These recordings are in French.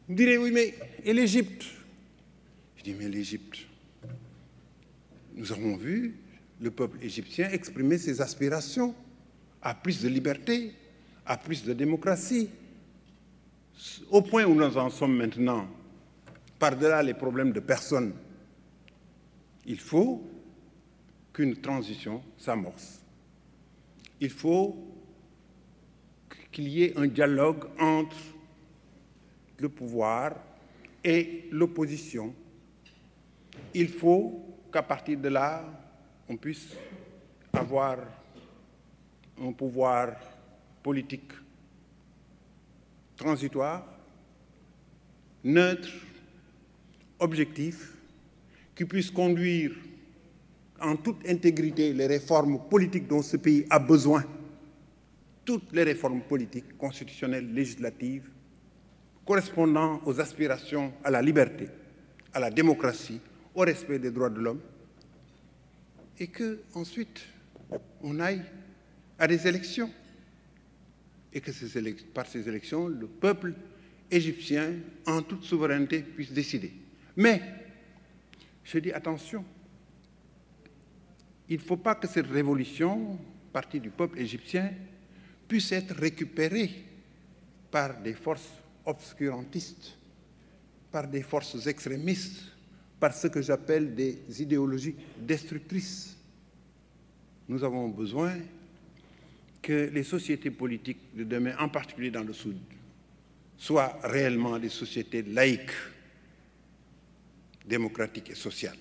Vous direz, oui, mais et l'Égypte? Je dis, mais l'Égypte, nous avons vu le peuple égyptien exprimer ses aspirations à plus de liberté, à plus de démocratie. Au point où nous en sommes maintenant, par-delà les problèmes de personnes, il faut qu'une transition s'amorce. Il faut qu'il y ait un dialogue entre le pouvoir et l'opposition. Il faut qu'à partir de là, on puisse avoir un pouvoir politique transitoire, neutre, objectif, qui puisse conduire en toute intégrité les réformes politiques dont ce pays a besoin, toutes les réformes politiques, constitutionnelles, législatives, correspondant aux aspirations à la liberté, à la démocratie, au respect des droits de l'homme, et qu'ensuite on aille à des élections, et que par ces élections, le peuple égyptien, en toute souveraineté, puisse décider. Mais, je dis attention, il ne faut pas que cette révolution, partie du peuple égyptien, puisse être récupérée par des forces obscurantistes, par des forces extrémistes, par ce que j'appelle des idéologies destructrices. Nous avons besoin que les sociétés politiques de demain, en particulier dans le Sud, soient réellement des sociétés laïques, démocratiques et sociales.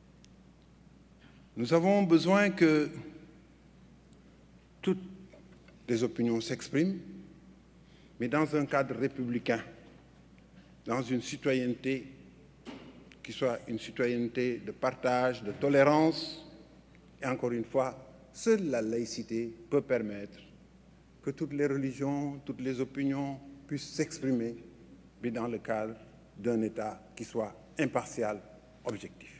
Nous avons besoin que toutes les opinions s'expriment, mais dans un cadre républicain, dans une citoyenneté qui soit une citoyenneté de partage, de tolérance, et encore une fois, seule la laïcité peut permettre que toutes les religions, toutes les opinions puissent s'exprimer, mais dans le cadre d'un État qui soit impartial, objectif.